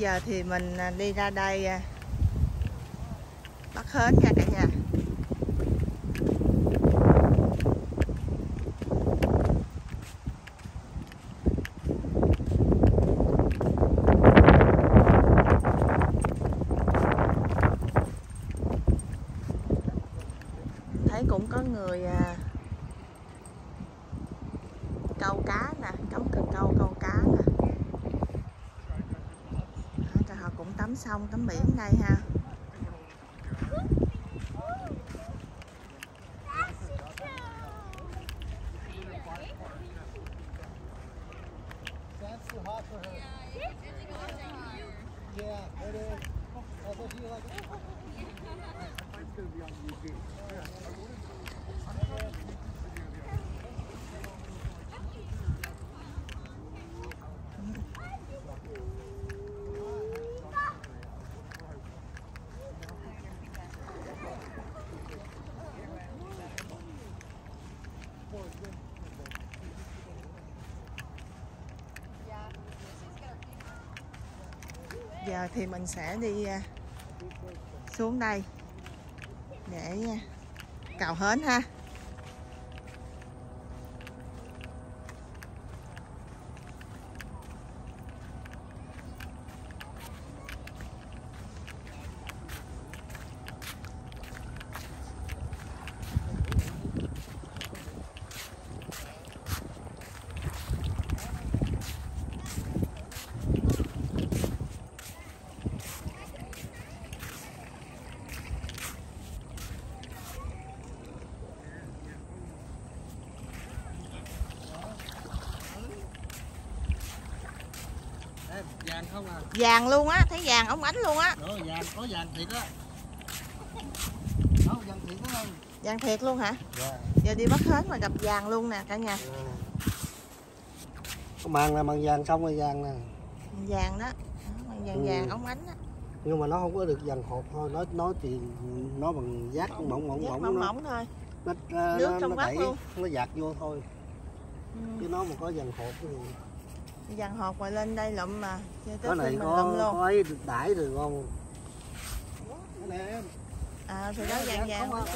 giờ thì mình đi ra đây bắt hến nha cả nhà. Thấy cũng có người câu cá nè, cắm cần câu câu cá nè. Rồi họ cũng tắm xong tắm biển đây ha. Giờ thì mình sẽ đi xuống đây để cào hến ha. Vàng không à? Vàng luôn á, thấy vàng ống ánh luôn á. Đó, vàng, có vàng thiệt á. Đó, vàng thiệt đúng không? Vàng thiệt luôn hả? Dạ. Giờ đi bắt hến mà gặp vàng luôn nè cả nhà. Có màng là màng vàng xong rồi vàng nè. Vàng đó, màng vàng vàng ống ánh á. Nhưng mà nó không có được vàng hột thôi, nó thì nó bằng giác mỏng mỏng thôi. Nó, nước trong nó vắt đẩy, luôn. nó dạt vô thôi. Chứ nó mà có vàng hột thì vàng hột mà lên đây lụm mà. Cái này có ấy được đãi được không? Cái này thì đó vàng vàng không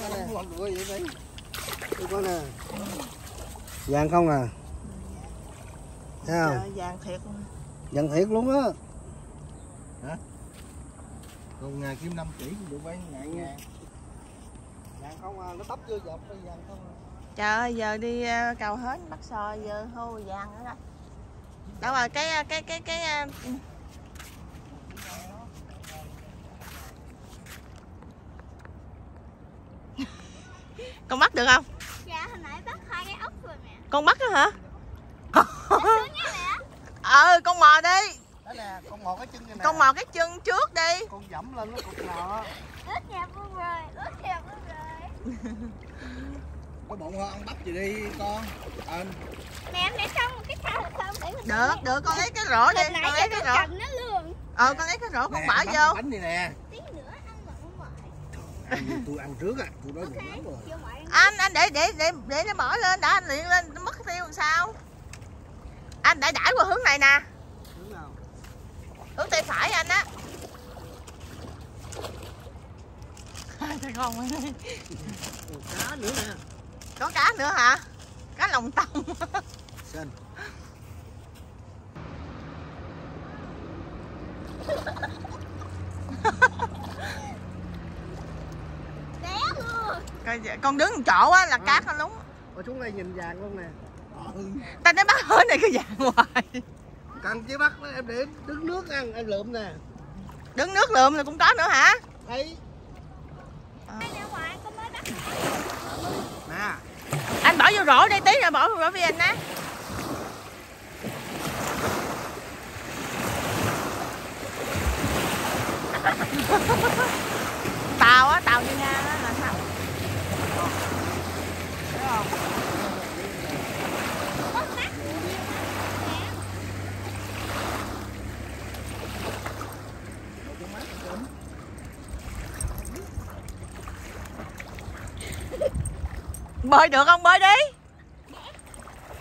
có nè. Vàng không à? Thấy không? Trời, vàng thiệt luôn. Vàng thiệt luôn á. Hả? Còn ngà kim 5 chỉ cũng được mấy ngàn. Vàng không à, nó tấp vô dọc cái vàng không à. Trời ơi, giờ đi cào hến bắt sò giờ hô vàng nữa đó. Đâu rồi cái con bắt được không? Dạ hồi nãy bắt 2 cái ốc rồi nè. Con bắt đó hả? Con mò đi. Đó nè, con mò cái chân này nè. Con mò cái chân trước đi. Con dẫm lên nó cục nào á. Ướt nhẹp luôn rồi, ướt nhẹp luôn rồi. Có bụng không? Bắt gì đi con. Nè em để xong một cái thao không để mình. Được, con lấy cái rổ đi, con lấy cái rổ. Nó luôn. Con lấy cái rổ con bỏ vô. Bánh này nè. Tí nữa ăn mà không mỏi. Tôi ăn trước á, tôi đói bụng lắm rồi. Anh để nó bỏ lên đã, anh luyện lên nó mất tiêu làm sao? Anh đẩy qua hướng này nè. Hướng nào? Hướng tay phải anh á. Thấy con ơi. Cá nữa nè. Có cá nữa hả? Cá lồng tông. Xin. Té luôn. Con đứng chỗ á là cát nó lúng. Ở xuống đây nhìn vàng luôn nè. Ta nói bắt hến này cái vàng hoài. Cần chứ bắt em để đứng nước ăn, em lượm nè. Đứng nước lượm là cũng có nữa hả? Đấy. Nè. Anh bỏ vô rổ đi, tí rồi bỏ vô rổ với anh á. Tàu á, tàu đi ngang á là sao? Thấy không? Bơi được không? Bơi đi.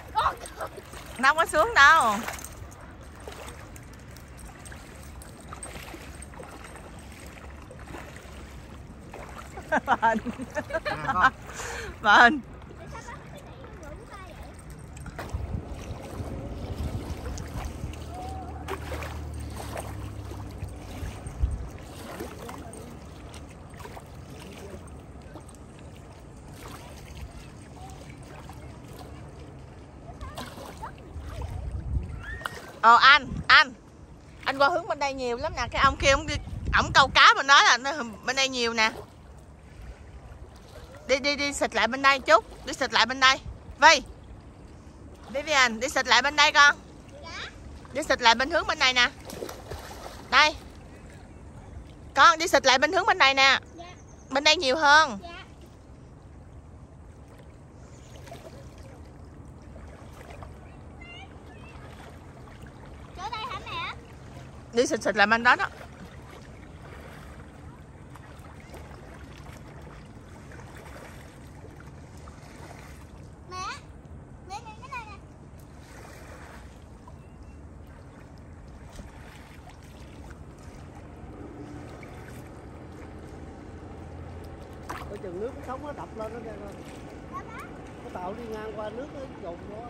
Đâu có xuống đâu. Bền. Bền. Anh qua hướng bên đây nhiều lắm nè, cái ông kia ổng câu cá bên đó là bên đây nhiều nè. Đi xịt lại bên đây chút, đi xịt lại bên đây. Vi. Đi với anh, đi xịt lại bên đây con. Đi xịt lại bên hướng bên này nè. Đây. Con đi xịt lại bên hướng bên này nè. Bên đây nhiều hơn. Đi xịt lại bên đó đó. Mẹ nhìn cái này nè. Coi chừng nước cái sóng nó đập lên nó kìa con. Cái tàu đi ngang qua nước nó dùng đó.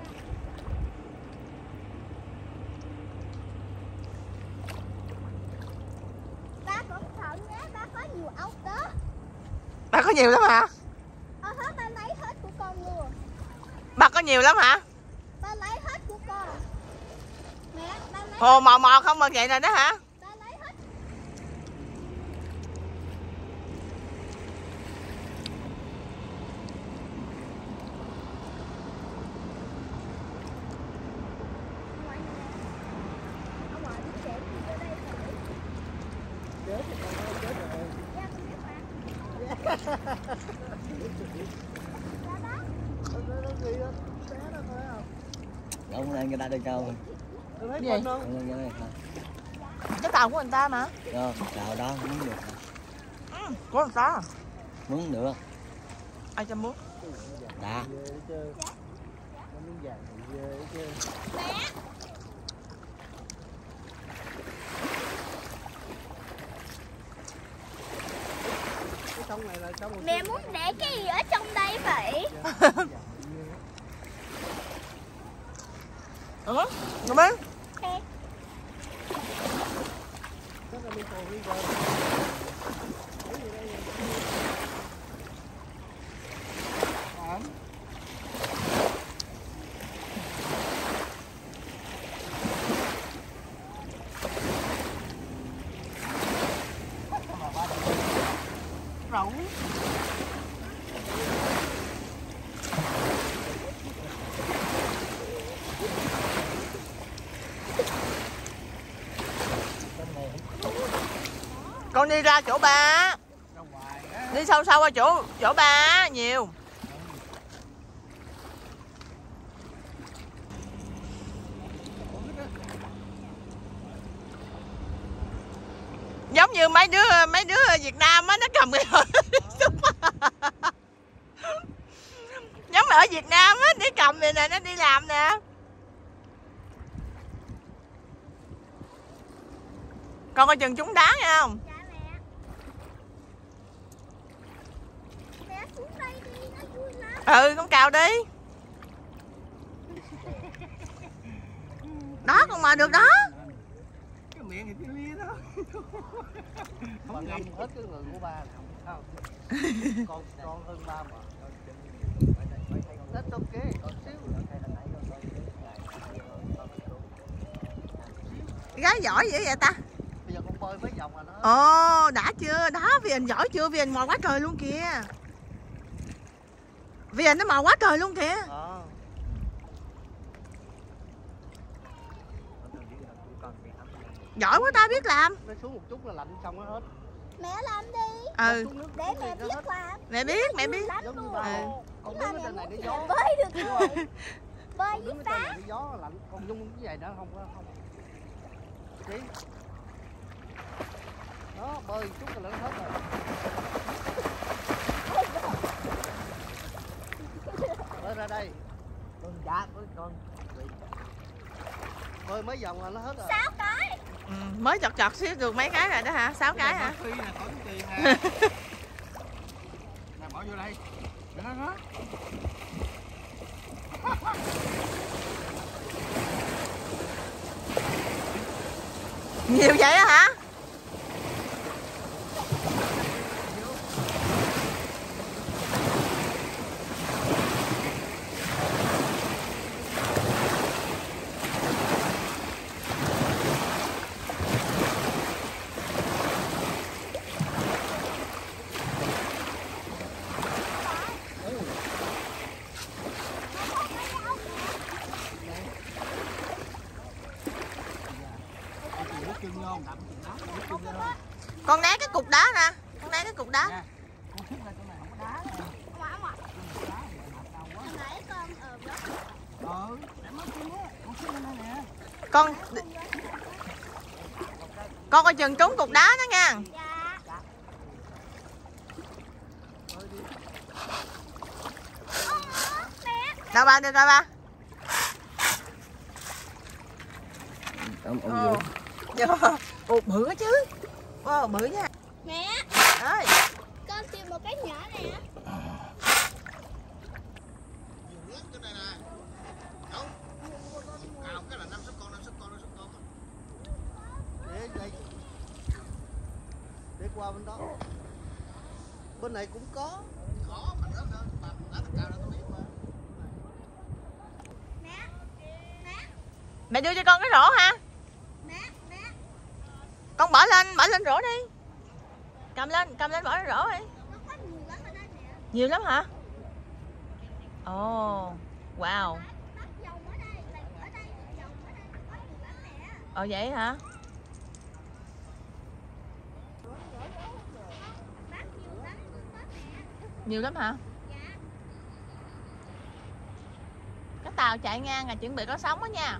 Bà có nhiều lắm hả? Ba lấy hết của con luôn. Bà có nhiều lắm hả? Ba lấy hết của con. Mẹ, ba lấy. Hồ mò không mà vậy nè đó hả? Ba lấy hết. Ông lên người ta đi câu. Gì? Ông lên cái này thôi. Cái tàu của người ta mà. Rồi, tàu đó muốn được. Của người ta. Muốn được. Ai cho muốn? Đã. Mẹ. Mẹ muốn để cái gì ở trong đây vậy? Rồi bên. Rỗng. Con đi ra chỗ ba. Đi sâu sâu qua chỗ ba nhiều. Giống như mấy đứa Việt Nam á, nó cầm cái giống ở Việt Nam á, nó cầm này nè, nó đi làm nè. Con coi chừng chúng đá nha không? Dạ mẹ. Mẹ xuống đây đi, nó vui lắm. Ừ, con cào đi. Đó con mà được đó. Cái miệng thì cái lia đó. Không ngâm hết cái người của ba không? Con hơn ba mà. That's okay, con xíu. Gái giỏi dữ vậy ta? Bây giờ con bơi mấy vòng rồi đó. Ồ, đã chưa? Đó, vì anh giỏi chưa? Vì anh mò quá trời luôn kìa. Vì anh nó mò quá trời luôn kìa. Giỏi quá ta, biết làm. Nó xuống một chút là lạnh xong nó hết. Mẹ làm đi. Ừ. Để mẹ biết làm. Mẹ biết, mẹ biết. Giống như ba. Con đứng ở trên này để gió. Bơi được rồi. Bơi Con với đứng ở ta. trên này để gió lạnh. Con dung cái giày nữa không. Chị. Đó, bơi chút là nó hết rồi. Bơi ra đây. Con dạ con. Bơi mấy vòng là nó hết rồi. 6 cái. Mới chọt xíu được mấy cái rồi đó hả? 6 cái hả? vô đây. Đó. Nhiều vậy á hả? Con né cái cục đá nè, con né cái cục đá. Con coi chừng trúng cục đá đó nha. Đâu ba, đi ra ba. Ồ, bự quá chứ. Wow, bự nha. Mẹ Ơi, con tìm một cái nhỏ nè. Để qua bên đó. Bên này cũng có. mẹ đưa cho con cái rổ hả? Con bỏ lên rổ đi. Cầm lên bỏ lên rổ đi. Nhiều lắm hả? Ồ, wow. Ồ vậy hả? Nhiều lắm hả? Cái tàu chạy ngang là chuẩn bị có sóng đó nha.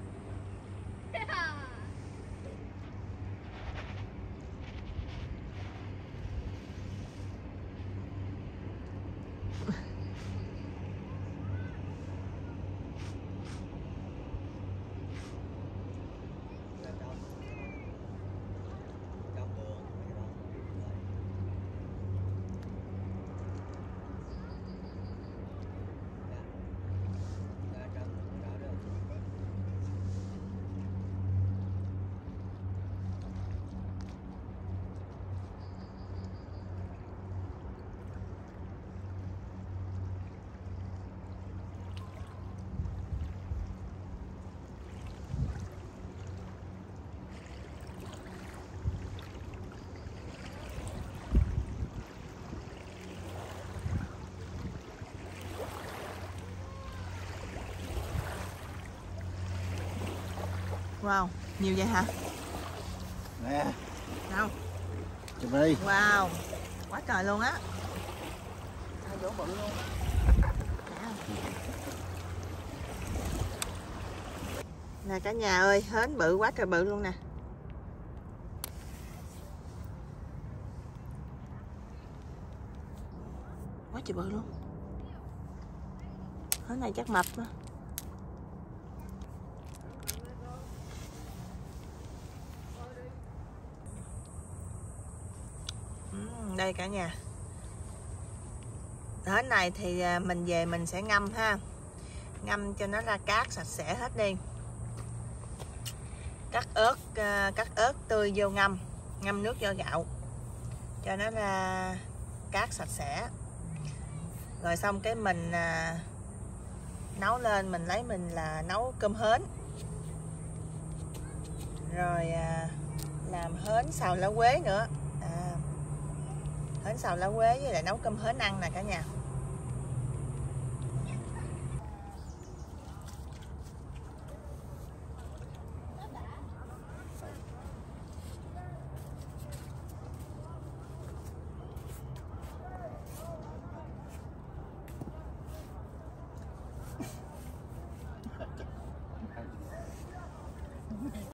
Wow, nhiều vậy hả? Nè. Đâu? Chụp đi. Wow, quá trời luôn á. Chỗ bự luôn. Nè cả nhà ơi, hến bự quá trời bự luôn nè. Quá trời bự luôn. Hến này chắc mập đó. Đây cả nhà. Hến này thì mình về mình sẽ ngâm ha. Ngâm cho nó ra cát sạch sẽ hết đi. Cắt ớt tươi vô ngâm nước vo gạo cho nó ra cát sạch sẽ. Rồi xong cái mình nấu lên, mình lấy mình là nấu cơm hến. Rồi làm hến xào lá quế nữa. Hến xào lá quế với lại nấu cơm hến ăn nè cả nhà.